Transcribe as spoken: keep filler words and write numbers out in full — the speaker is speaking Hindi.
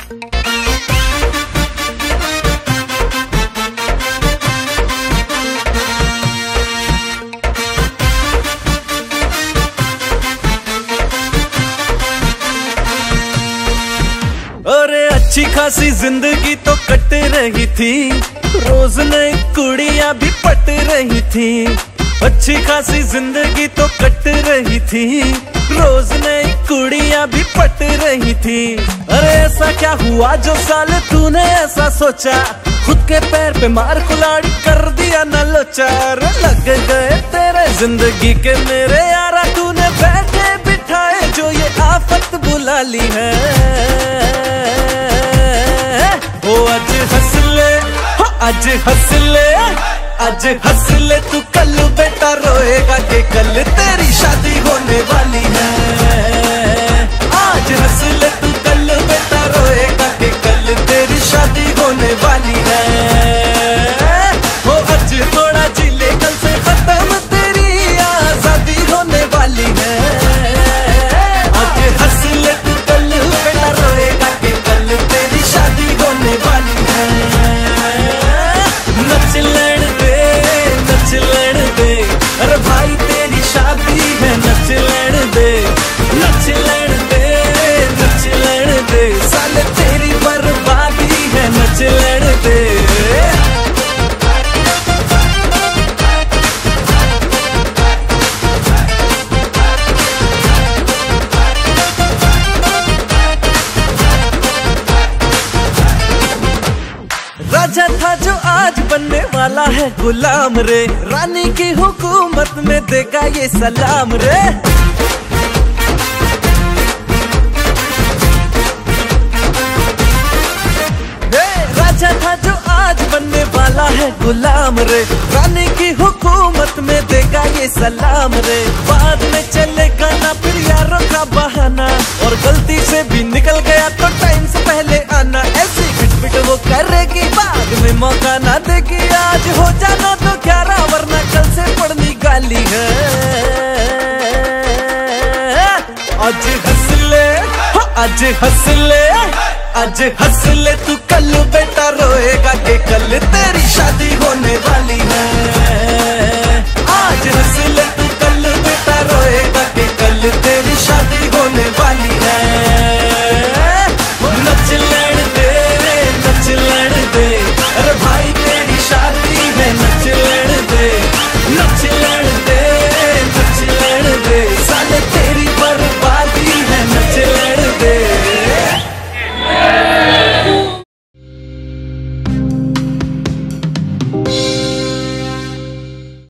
अरे अच्छी खासी जिंदगी तो कट रही थी, रोज नई कुड़ियां भी पट रही थी। अच्छी खासी जिंदगी तो कट रही थी, रोज नई कुड़ियां भी पट रही थी। अरे ऐसा क्या हुआ जो साल तूने ऐसा सोचा, खुद के पैर पे मार कुल्हाड़ी कर दिया न लोचा। लग गए तेरे जिंदगी के मेरे यारा, तूने बैठे बिठाए जो ये आफत बुला ली है। ओ आज हंस ले, हो आज हंस ले, आज हंस ले तू, कल बेटा रोएगा कि कल तेरी शादी होने वाली है। आज हंस ले तू, कल बेटा रोएगा कि कल तेरी शादी होने वाली है। ओ आज थोड़ा जी ले, कल से खत्म तेरी आजादी होने वाली है। आज हंस ले तू, कल बेटा रोएगा कि कल तेरी शादी होने वाली है। नच लड़ दे, नच लड़ दे, अरे भाई तेरी शादी है। नच लड़ दे, नच लड़ दे, नच लड़ दे, साले तेरी बर्बादी है। नच लड़ दे। राजा था जो आज बनने वाला है गुलाम रे, रानी की हुकूमत में देगा ये सलाम रे। राजा था जो आज बनने वाला है गुलाम रे, रानी की हुकूमत में देगा ये सलाम रे। बाद में चलेगा ना फिर यारों का बहाना, और गलती से भी निकल गया तो टाइम से पहले आना। ऐसी फिट वो करेगी, बाद में मौका ना देगी। आज हो जाना तो क्या रहा, वरना कल से पड़नी गाली है। आज हंस ले, आज हंस ले, आज हंस ले तू, कल बेटा रोएगा कि कल तेरी शादी होने वाली है। आज हंस ले तू, कल बेटा रोएगा